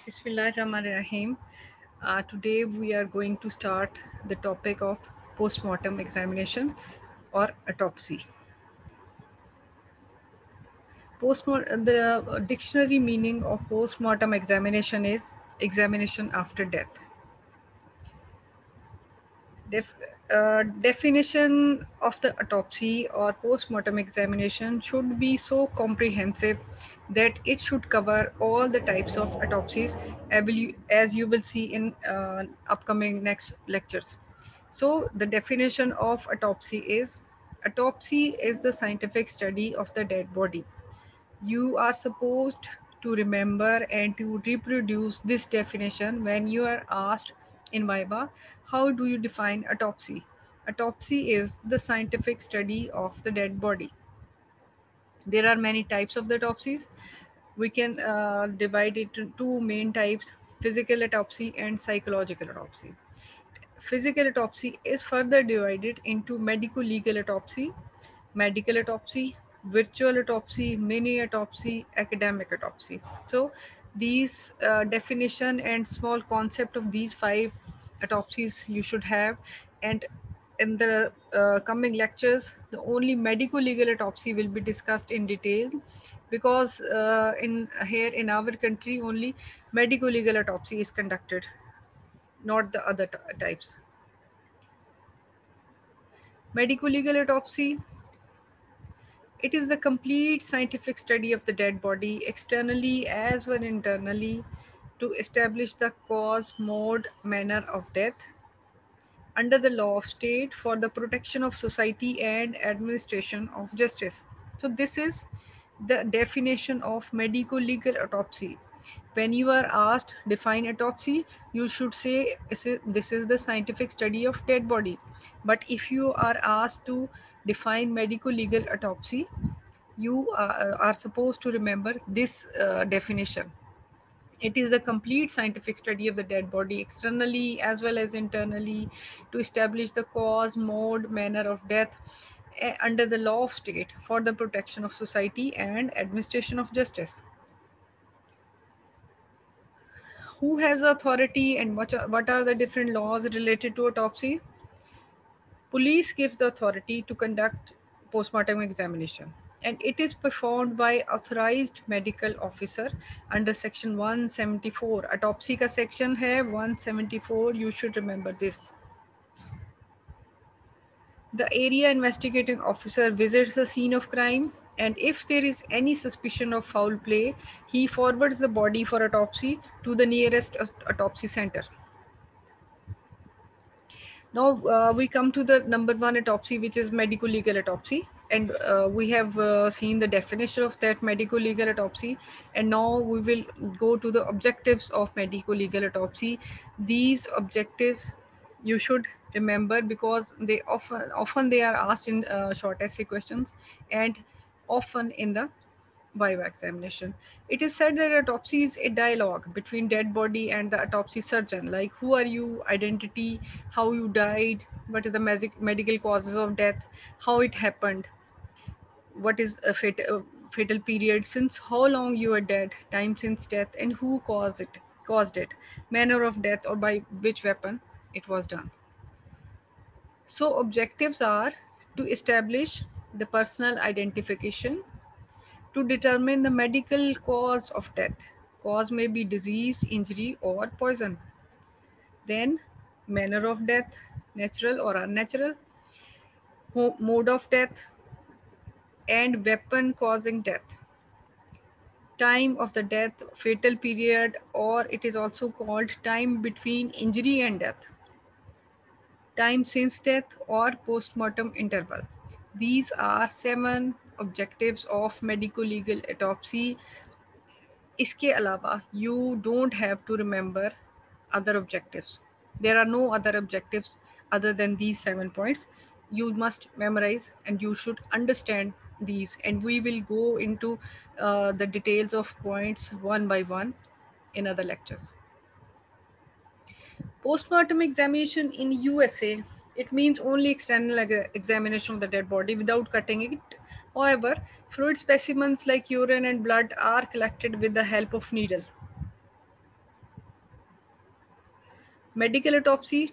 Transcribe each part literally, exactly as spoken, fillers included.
Bismillahirrahmanirrahim. Uh, today we are going to start the topic of postmortem examination or autopsy. Postmortem, the dictionary meaning of postmortem examination is examination after death. Def, uh, definition of the autopsy or postmortem examination should be so comprehensive that it should cover all the types of autopsies as you will see in uh, upcoming next lectures. So the definition of autopsy is autopsy is the scientific study of the dead body. You are supposed to remember and to reproduce this definition when you are asked in Viva, how do you define autopsy? Autopsy is the scientific study of the dead body. There are many types of the autopsies. We can uh, divide it into two main types, physical autopsy and psychological autopsy. Physical autopsy is further divided into medico-legal autopsy, medical autopsy, virtual autopsy, mini autopsy, academic autopsy. So these uh, definition and small concept of these five autopsies you should have, and in the uh, coming lectures the only medico legal autopsy will be discussed in detail, because uh, in here in our country only medico legal autopsy is conducted, not the other types. Medico legal autopsy, it is the complete scientific study of the dead body, externally as well internally, to establish the cause, mode, manner of death under the law of state for the protection of society and administration of justice. So this is the definition of medico-legal autopsy. When you are asked define autopsy, you should say this is the scientific study of dead body. But if you are asked to define medico-legal autopsy, you uh, are supposed to remember this uh, definition. It is the complete scientific study of the dead body, externally as well as internally, to establish the cause, mode, manner of death eh, under the law of state for the protection of society and administration of justice. Who has the authority and what are, what are the different laws related to autopsy? Police gives the authority to conduct postmortem examination, and it is performed by authorized medical officer under section one seventy-four. Autopsy का section है one seventy-four, you should remember this. The area investigating officer visits the scene of crime, and if there is any suspicion of foul play, he forwards the body for autopsy to the nearest autopsy center. Now uh, we come to the number one autopsy, which is medico-legal autopsy, and uh, we have uh, seen the definition of that medico-legal autopsy, and now we will go to the objectives of medico-legal autopsy. These objectives you should remember because they often often they are asked in uh, short essay questions and often in the Viva examination. It is said that autopsy is a dialogue between dead body and the autopsy surgeon, like who are you, identity, how you died, what are the magic, medical causes of death, how it happened, what is a fatal, uh, fatal period, since how long you are dead, time since death, and who caused it, caused it, manner of death, or by which weapon it was done. So objectives are to establish the personal identification, to determine the medical cause of death. Cause may be disease, injury, or poison. Then, manner of death, natural or unnatural, mode of death, and weapon causing death. Time of the death, fatal period, or it is also called time between injury and death. Time since death or postmortem interval. These are seven objectives of medico-legal autopsy. इसके अलावा you don't have to remember other objectives. There are no other objectives other than these seven points. You must memorize and you should understand these, and we will go into uh, the details of points one by one in other lectures. Postmortem examination in U S A, it means only external examination of the dead body without cutting it. However, fluid specimens like urine and blood are collected with the help of needle. Medical autopsy.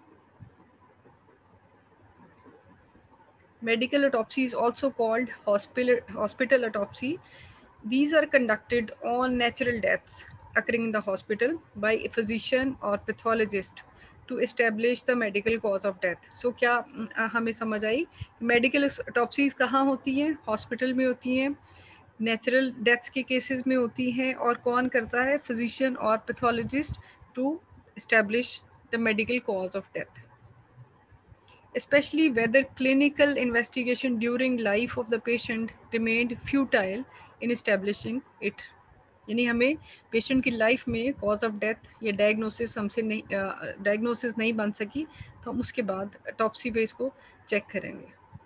Medical autopsy is also called hospital, hospital autopsy. These are conducted on natural deaths occurring in the hospital by a physician or pathologist to establish the medical cause of death. So क्या अ, हमें समझ आई medical ऑटोप्सीज कहाँ होती हैं? Hospital में होती हैं, natural deaths के केसेस में होती हैं, और कौन करता है? फिजिशियन और pathologist to establish the medical cause of death, especially whether clinical investigation during life of the patient remained futile in establishing it. यानी हमें पेशेंट की लाइफ में कॉज ऑफ डेथ या डायग्नोसिस हमसे नहीं डायग्नोसिस नहीं बन सकी, तो हम उसके बाद ऑटोप्सी पे इसको चेक करेंगे.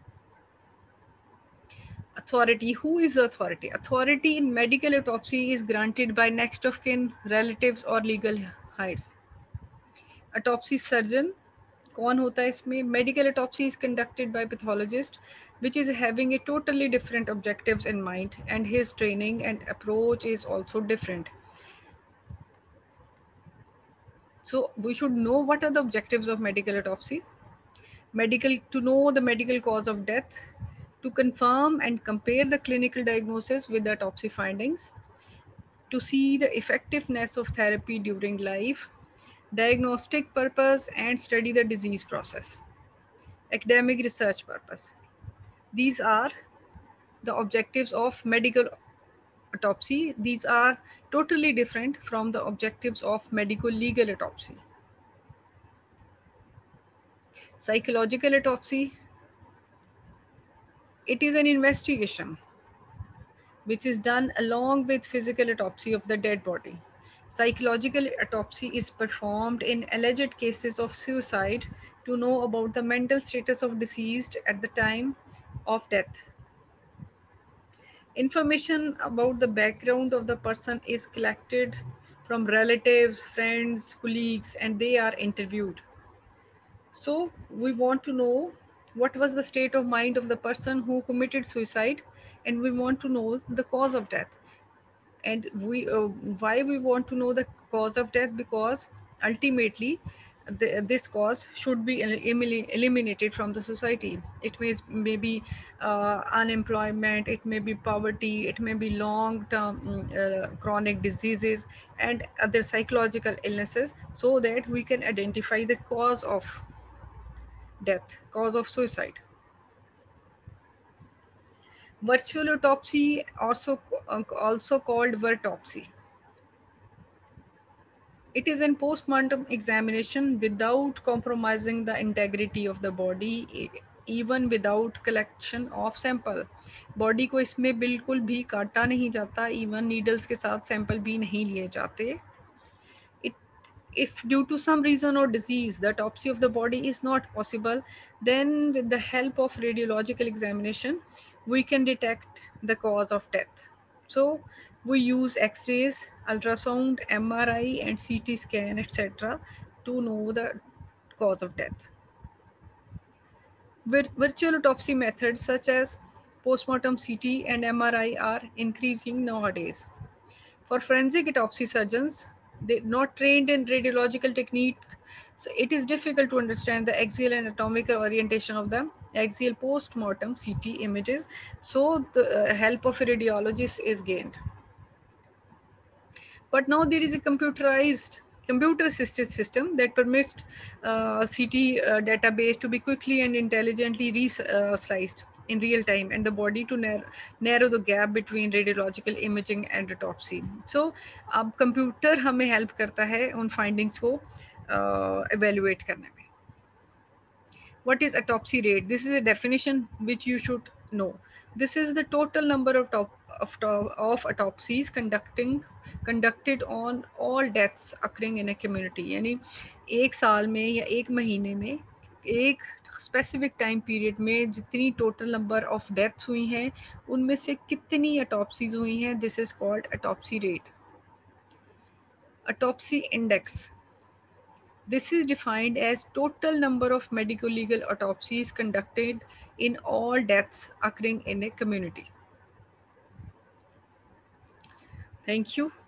Authority. Who is the authority? Authority in medical autopsy is granted by next of kin, relatives or legal heirs. Autopsy surgeon. कौन होता है इसमें? Medical autopsy is conducted by pathologist, which is having a totally different objectives in mind, and his training and approach is also different. So we should know what are the objectives of medical autopsy. Medical, to know the medical cause of death, to confirm and compare the clinical diagnosis with the autopsy findings, to see the effectiveness of therapy during life, diagnostic purpose, and study the disease process, academic research purpose. These are the objectives of medical autopsy. These are totally different from the objectives of medical legal autopsy. Psychological autopsy. It is an investigation which is done along with physical autopsy of the dead body. Psychological autopsy is performed in alleged cases of suicide to know about the mental status of deceased at the time of death. Information about the background of the person is collected from relatives, friends, colleagues, and they are interviewed. So we want to know what was the state of mind of the person who committed suicide, and we want to know the cause of death. And we uh, why we want to know the cause of death? Because ultimately the, this cause should be el- eliminated from the society. It may, may be uh, unemployment, it may be poverty, it may be long term uh, chronic diseases and other psychological illnesses, so that we can identify the cause of death, cause of suicide. Virtual autopsy, also uh, also called virtopsy. It is a postmortem examination without compromising the integrity of the body, e- even without collection of sample. Body को इसमें बिल्कुल भी काटा नहीं जाता, even needles के साथ sample भी नहीं लिए जाते. It, if due to some reason or disease the autopsy of the body is not possible, then with the help of radiological examination we can detect the cause of death. So we use x-rays, ultrasound, M R I and C T scan, et cetera to know the cause of death. Vir- virtual autopsy methods such as postmortem C T and M R I are increasing nowadays. For forensic autopsy surgeons, they're not trained in radiological technique, so it is difficult to understand the axial and anatomical orientation of the axial post-mortem C T images, so the uh, help of a radiologist is gained. But now there is a computerized, computer-assisted system that permits uh, C T uh, database to be quickly and intelligently re-sliced in real time, and the body to narrow, narrow the gap between radiological imaging and autopsy. So अब computer हमें help करता है उन findings को uh, evaluate करने में. What is autopsy rate? This is a definition which you should know. This is the total number of top, of, of autopsies conducting conducted on all deaths occurring in a community. यानी एक साल में या एक महीने में एक specific time period में जितनी टोटल नंबर ऑफ डेथ्स हुई हैं उनमें से कितनी ऑटोप्सीज हुई हैं. This is called autopsy rate. Autopsy index. This is defined as total number of medical legal autopsies conducted in all deaths occurring in a community. Thank you.